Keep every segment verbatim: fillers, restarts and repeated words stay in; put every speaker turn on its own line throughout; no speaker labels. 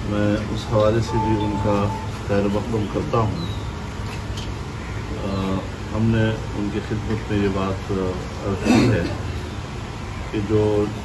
میں اس حوالے سے بھی ان کا خیر مقدم کرتا ہوں۔ آ, ہم نے ان کی خدمت میں یہ بات عرض کی ہے کہ جو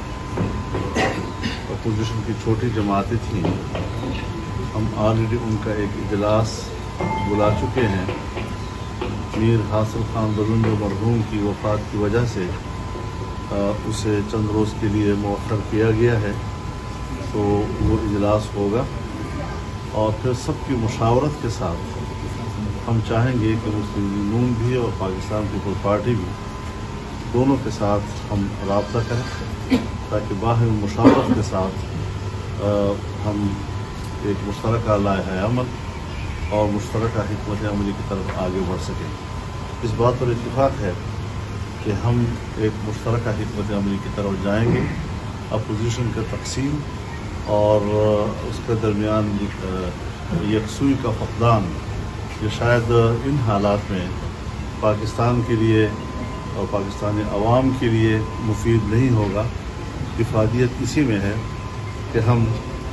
اپوزیشن کی چھوٹی جماعتیں تھیں، ہم آلریڈی ان کا ایک اجلاس بلا چکے ہیں۔ میر حاصل خان بزن جو مرحوم کی وفات کی وجہ سے آ, اسے چند روز کے لیے مؤخر کیا گیا ہے، تو وہ اجلاس ہوگا اور پھر سب کی مشاورت کے ساتھ ہم چاہیں گے کہ مسلم لیگ نون بھی اور پاکستان پیپل پارٹی بھی دونوں کے ساتھ ہم رابطہ کریں، تاکہ باہر مشاورت کے ساتھ آ, ہم ایک مشترکہ لائحہ عمل اور مشترکہ حکمت عملی کی طرف آگے بڑھ سکیں۔ اس بات پر اتفاق ہے کہ ہم ایک مشترکہ حکمت عملی کی طرف جائیں گے۔ اپوزیشن کا تقسیم اور اس کے درمیان یکسوئی کا فقدان یہ شاید ان حالات میں پاکستان کے لیے اور پاکستانی عوام کے لیے مفید نہیں ہوگا۔ افادیت اسی میں ہے کہ ہم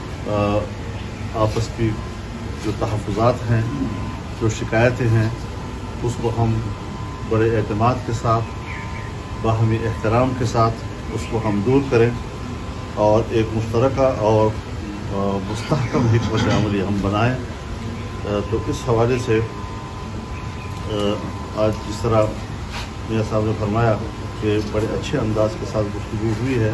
آپس کی جو تحفظات ہیں، جو شکایتیں ہیں، اس کو ہم بڑے اعتماد کے ساتھ، باہمی احترام کے ساتھ اس کو ہم دور کریں اور ایک مشترکہ اور مستحکم حکمت عملی ہم بنائیں۔ تو اس حوالے سے آج جس طرح میاں صاحب نے فرمایا کہ بڑے اچھے انداز کے ساتھ گفتگو ہوئی ہے،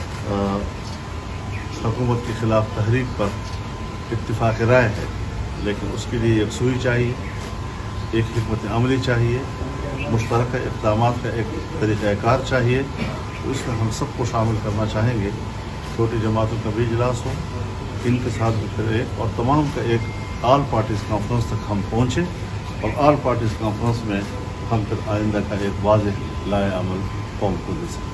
حکومت کے خلاف تحریک پر اتفاق رائے ہے، لیکن اس کے لیے یکسوئی چاہیے، ایک حکمت عملی چاہیے، مشترکہ اقدامات کا ایک طریقہ کار چاہیے۔ تو اس میں ہم سب کو شامل کرنا چاہیں گے۔ چھوٹی جماعتوں کا بھی اجلاس ہو، ان کے ساتھ بھی پھر ایک اور تمام کا ایک آل پارٹیز کانفرنس تک ہم پہنچیں، اور آل پارٹیز کانفرنس میں ہم پھر آئندہ کا ایک واضح لائحہ عمل قوم کو دے سکیں۔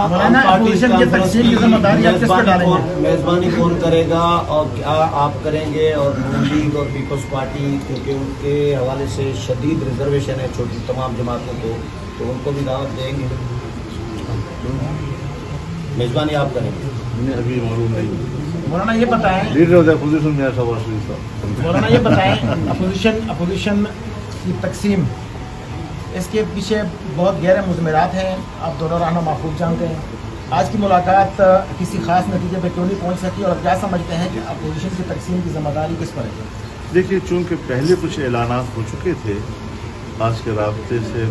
میزبانی کون کرے گا اور کیا آپ کریں گے؟ اور نون لیگ اور پیپلز پارٹی کیونکہ ان کے حوالے سے شدید ریزرویشن ہے چھوٹی تمام جماعتوں کو، تو ان کو بھی دعوت دیں گے؟ میزبانی آپ کریں گے؟
انہیں ابھی معلوم نہیں۔
مولانا یہ بتائیں
لیڈر آف دا اپوزیشن میاں شہباز شریف صاحب،
مولانا یہ بتائیں اپوزیشن اپوزیشن کی تقسیم، اس کے پیچھے بہت گہرے مضمرات ہیں، آپ دونوں رہنما محفوظ جانتے ہیں۔ آج کی ملاقات کسی خاص نتیجے پہ کیوں نہیں پہنچ سکی، اور کیا سمجھتے ہیں کہ اپوزیشن کی تقسیم کی ذمہ داری کس پر ہے؟
دیکھیے، چونکہ پہلے کچھ اعلانات ہو چکے تھے آج کے رابطے سے،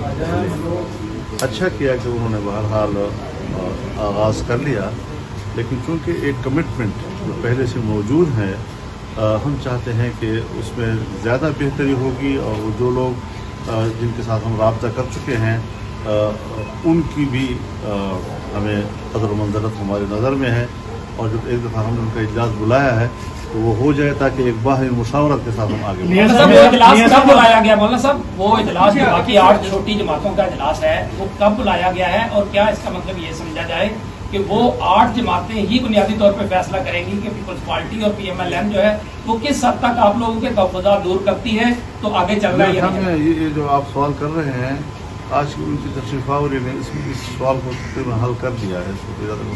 اچھا کیا کہ انہوں نے بہرحال آغاز کر لیا، لیکن چونکہ ایک کمٹمنٹ جو پہلے سے موجود ہے، ہم چاہتے ہیں کہ اس میں زیادہ بہتری ہوگی، اور وہ جو لوگ جن کے ساتھ ہم رابطہ کر چکے ہیں ان کی بھی ہمیں قدر و منزلت ہماری نظر میں ہے، اور جب ایک دفعہ ہم نے ان کا اجلاس بلایا ہے تو وہ ہو جائے تاکہ ایک باہر مشاورت کے ساتھ ہم آگے بڑھیں۔
وہ اجلاس کب بلایا گیا مولانا صاحب؟ وہ اجلاس جو باقی آٹھ چھوٹی جماعتوں کا اجلاس ہے وہ کب بلایا گیا ہے، اور کیا اس کا مطلب یہ سمجھا جائے کہ وہ آٹھ جماعتیں ہی بنیادی طور پہ فیصلہ کریں گی کہ پیپلز پارٹی اور پی ایم ایل ایم جو ہے وہ کس حد تک آپ لوگوں کے تحفظات دور کرتی ہے تو آگے چل رہا ہے؟
ہمیں یہ جو آپ سوال کر رہے ہیں، آج کی ان کی تشریف آوری نے اس اس سوال کو تقریباً حل کر دیا ہے، اس کو زیادہ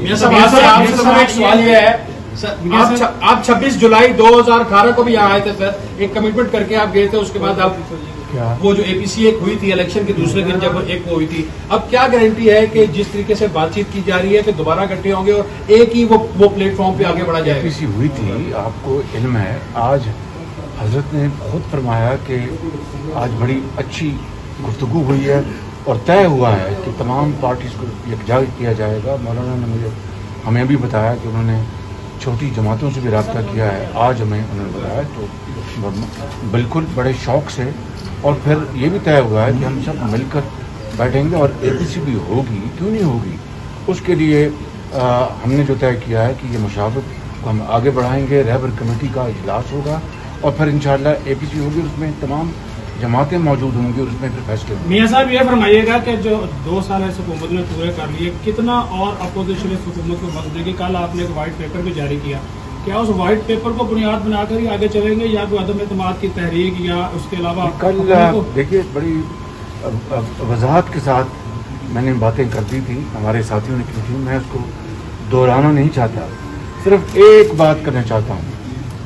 مشکل
سوال یہ ہے، آپ چھبیس جولائی دو ہزار اٹھارہ کو بھی یہاں آئے تھے سر، ایک کمٹمنٹ کر کے آپ گئے تھے، اس کے بعد آپ وہ جو اے پی سی ایک ہوئی تھی الیکشن کے دوسرے دن جب ایک وہ ہوئی تھی، اب کیا گارنٹی ہے کہ جس طریقے سے بات چیت کی جا رہی ہے کہ دوبارہ اکٹھے ہوں گے اور ایک ہی وہ وہ پلیٹ فارم پہ آگے بڑھا جائے؟
اے پی سی ہوئی تھی، آپ کو علم ہے، آج حضرت نے خود فرمایا کہ آج بڑی اچھی گفتگو ہوئی ہے اور طے ہوا ہے کہ تمام پارٹیز کو یکجا کیا جائے گا۔ مولانا نے مجھے ہمیں بھی بتایا کہ انہوں نے چھوٹی جماعتوں سے بھی رابطہ کیا ہے، آج ہمیں انہوں نے بتایا، تو بالکل بڑے شوق سے، اور پھر یہ بھی طے ہوا ہے کہ ہم سب مل کر بیٹھیں گے اور اے پی سی بھی ہوگی، کیوں نہیں ہوگی، اس کے لیے ہم نے جو طے کیا ہے کہ یہ مشاورت کو ہم آگے بڑھائیں گے، رہبر کمیٹی کا اجلاس ہوگا اور پھر انشاءاللہ اے پی سی ہوگی، اس میں تمام جماعتیں موجود ہوں گی اور اس میں پھر فیصلے ہوں گے۔
میاں صاحب یہ فرمائیے گا کہ جو دو سال ایسے حکومت نے پورے کر لیے، کتنا اور اپوزیشن اس حکومت کو وقت دے گی؟ کل آپ نے ایک وائٹ پیپر بھی جاری کیا، کیا اس وائٹ پیپر کو بنیاد بنا کر ہی آگے چلیں گے یا کوئی عدم اعتماد کی تحریک یا اس کے علاوہ؟
کل دیکھیے بڑی وضاحت کے ساتھ میں نے باتیں کر دی تھی، ہمارے ساتھیوں نے کی تھی، میں اس کو دہرانا نہیں چاہتا، صرف ایک بات کرنا چاہتا ہوں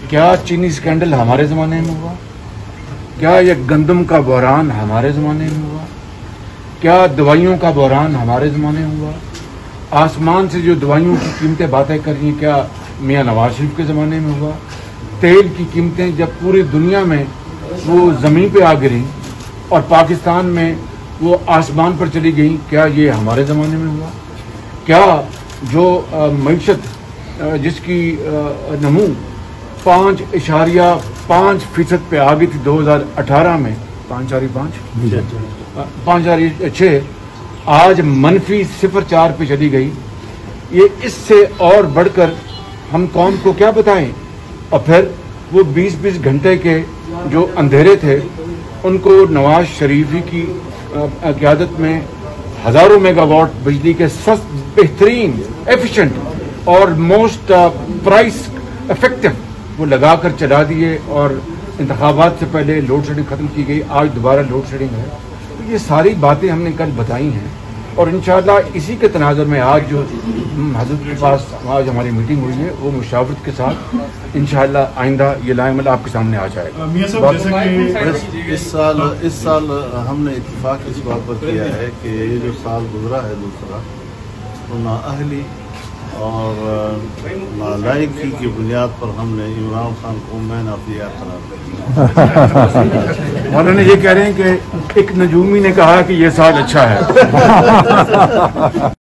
کیا چینی اسکینڈل ہمارے زمانے میں ہوا؟ کیا یہ گندم کا بحران ہمارے زمانے میں ہوا؟ کیا دوائیوں کا بحران ہمارے زمانے میں ہوا؟ آسمان سے جو دوائیوں کی قیمتیں باتیں کر رہی ہیں کیا میاں نواز شریف کے زمانے میں ہوا؟ تیل کی قیمتیں جب پوری دنیا میں وہ زمین پہ آ گریں اور پاکستان میں وہ آسمان پر چلی گئیں، کیا یہ ہمارے زمانے میں ہوا؟ کیا جو معیشت جس کی نمو پانچ اشاریہ پانچ فیصد پہ آ گئی تھی دو ہزار اٹھارہ میں، پانچ اشاریہ پانچ پانچ اشاریہ چھ، آج منفی صفر چار پہ چلی گئی، یہ اس سے اور بڑھ کر ہم قوم کو کیا بتائیں؟ اور پھر وہ بیس بیس گھنٹے کے جو اندھیرے تھے ان کو نواز شریفی کی قیادت میں ہزاروں میگا واٹ بجلی کے سست بہترین ایفیشینٹ اور موسٹ پرائس افیکٹو وہ لگا کر چلا دیے، اور انتخابات سے پہلے لوڈ شیڈنگ ختم کی گئی، آج دوبارہ لوڈ شیڈنگ ہے۔ تو یہ ساری باتیں ہم نے کل بتائی ہیں، اور انشاءاللہ اسی کے تناظر میں آج جو حضرت کے پاس آج ہماری میٹنگ ہوئی ہے وہ مشاورت کے ساتھ انشاءاللہ آئندہ یہ لائے عمل آپ کے سامنے آ جائے گا۔
اس سال اس سال ہم نے اتفاق اس بات پر کیا ہے کہ یہ جو سال گزرا ہے دوسرا، تو نااہلی اور نالائقی کی بنیاد پر ہم نے عمران خان کو مین آف دی ایئر قرار دیا۔
مولانا یہ کہہ رہے ہیں کہ ایک نجومی نے کہا کہ یہ سال اچھا ہے۔